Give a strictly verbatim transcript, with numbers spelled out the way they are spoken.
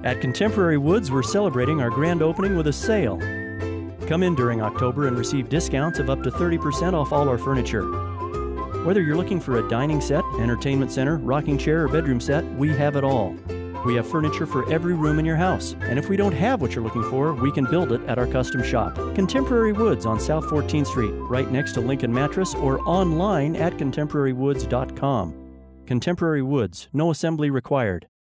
At Contemporary Woods, we're celebrating our grand opening with a sale. Come in during October and receive discounts of up to thirty percent off all our furniture. Whether you're looking for a dining set, entertainment center, rocking chair, or bedroom set, we have it all. We have furniture for every room in your house, and if we don't have what you're looking for, we can build it at our custom shop. Contemporary Woods on South fourteenth Street, right next to Lincoln Mattress, or online at contemporary woods dot com. Contemporary Woods, no assembly required.